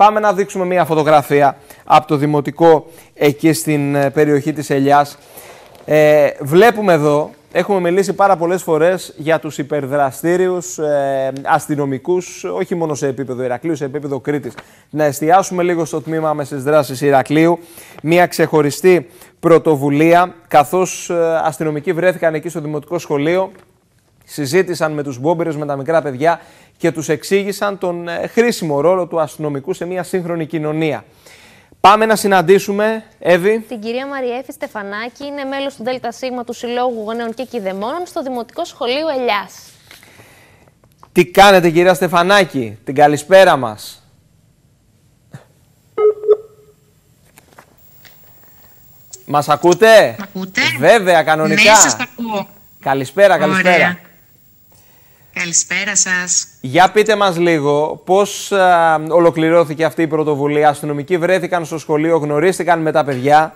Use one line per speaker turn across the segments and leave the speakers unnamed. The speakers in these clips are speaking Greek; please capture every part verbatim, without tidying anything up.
Πάμε να δείξουμε μια φωτογραφία από το Δημοτικό εκεί στην περιοχή της Ελιάς. Ε, βλέπουμε εδώ, έχουμε μιλήσει πάρα πολλές φορές για τους υπερδραστήριους ε, αστυνομικούς, όχι μόνο σε επίπεδο Ηρακλείου, σε επίπεδο Κρήτης. Να εστιάσουμε λίγο στο τμήμα άμεσης δράσης Ηρακλείου. Μια ξεχωριστή πρωτοβουλία, καθώς ε, αστυνομικοί βρέθηκαν εκεί στο Δημοτικό Σχολείο, συζήτησαν με τους μπόμπερες, με τα μικρά παιδιά και τους εξήγησαν τον ε, χρήσιμο ρόλο του αστυνομικού σε μια σύγχρονη κοινωνία. Πάμε να συναντήσουμε, Εύη.
Την κυρία Μαριέφη Στεφανάκη, είναι μέλος του ΔΣ του Συλλόγου Γονέων και Κηδεμόνων στο Δημοτικό Σχολείο Ελιάς.
Τι κάνετε, κυρία Στεφανάκη, την καλησπέρα μας. Μας ακούτε?
Ακούτε?
Βέβαια, κανονικά.
Ναι, σας ακούω.
Καλησπέρα, καλησπέρα.
Ωραία. Καλησπέρα σας.
Για πείτε μας λίγο πώς α, ολοκληρώθηκε αυτή η πρωτοβουλία. Αστυνομικοί βρέθηκαν στο σχολείο, γνωρίστηκαν με τα παιδιά.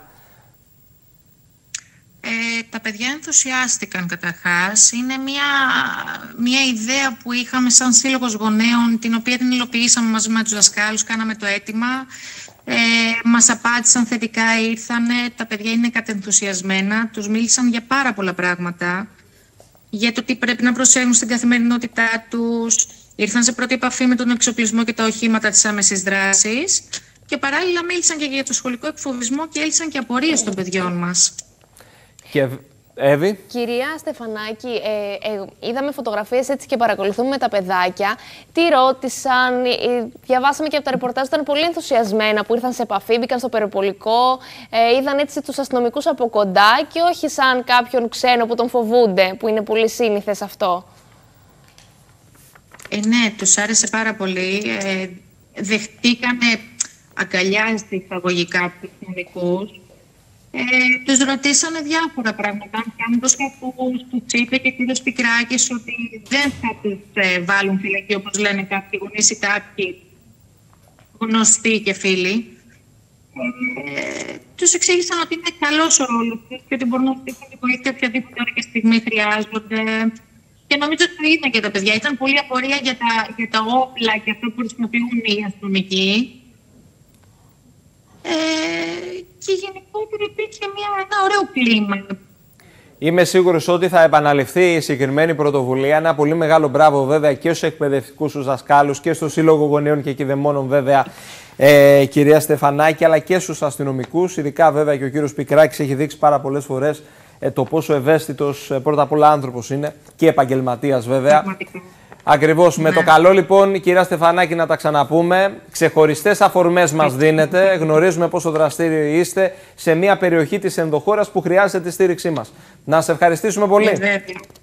Ε, τα παιδιά ενθουσιάστηκαν καταρχάς. Είναι μια, μια ιδέα που είχαμε σαν σύλλογος γονέων, την οποία την υλοποιήσαμε μαζί με τους δασκάλους, κάναμε το αίτημα. Ε, μας απάντησαν θετικά, ήρθανε, τα παιδιά είναι κατενθουσιασμένα, τους μίλησαν για πάρα πολλά πράγματα. Για το τι πρέπει να προσέχουν στην καθημερινότητά τους. Ήρθαν σε πρώτη επαφή με τον εξοπλισμό και τα οχήματα της άμεσης δράσης και παράλληλα μίλησαν και για το σχολικό εκφοβισμό και έλυσαν και απορίες των παιδιών μας.
Και Εύη.
Κυρία Στεφανάκη, ε, ε, είδαμε φωτογραφίες έτσι και παρακολουθούμε τα παιδάκια. Τι ρώτησαν, ε, διαβάσαμε και από τα ρεπορτάζ, ήταν πολύ ενθουσιασμένα που ήρθαν σε επαφή, μπήκαν στο περιπολικό, ε, είδαν έτσι τους αστυνομικούς από κοντά και όχι σαν κάποιον ξένο που τον φοβούνται, που είναι πολύ σύνηθες αυτό.
Ε, ναι, τους άρεσε πάρα πολύ. Ε, δεχτήκανε αγκαλιά εισαγωγικά τους αστυνομικούς. Ε, τους ρωτήσανε διάφορα πράγματα. Αν τους κακούς, τους είπε και ο κύριος Πικράκης ότι δεν θα τους ε, βάλουν φυλακή, όπως λένε κάποιοι γονείς ή κάποιοι γνωστοί και φίλοι. Ε, τους εξήγησαν ότι είναι καλός ο ρόλος τους και ότι μπορούν να στείλουν τη βοήθεια οποιαδήποτε ώρα και στιγμή χρειάζονται. Και νομίζω ότι το είδαν και τα παιδιά. Ήταν πολλή απορία για τα, για τα όπλα και αυτό που χρησιμοποιούν οι αστυνομικοί. Ε, και γενικότερα υπήρχε μια, ένα ωραίο κλίμα.
Είμαι σίγουρος ότι θα επαναληφθεί η συγκεκριμένη πρωτοβουλία. Ένα πολύ μεγάλο μπράβο βέβαια και στους εκπαιδευτικούς, στους δασκάλους και στο Σύλλογο Γονέων και Κηδεμόνων βέβαια, ε, κυρία Στεφανάκη, αλλά και στους αστυνομικούς. Ειδικά βέβαια και ο κύριος Πικράκης έχει δείξει πάρα πολλές φορές ε, το πόσο ευαίσθητος ε, πρώτα απ' όλα άνθρωπος είναι και επαγγελματίας βέβαια.
Πραγματικά.
Ακριβώς. Ναι. Με το καλό λοιπόν, κυρία Στεφανάκη, να τα ξαναπούμε. Ξεχωριστές αφορμές μας δίνετε. Γνωρίζουμε πόσο δραστήριοι είστε σε μια περιοχή της ενδοχώρας που χρειάζεται τη στήριξή μας. Να σε ευχαριστήσουμε πολύ.
Βέβαια.